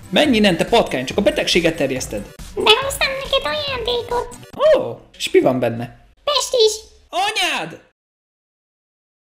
Menj innen, te patkány, csak a betegséget terjeszted. Behoztam neked ajándékot. Ó, és mi van benne? Pestis! Anyád!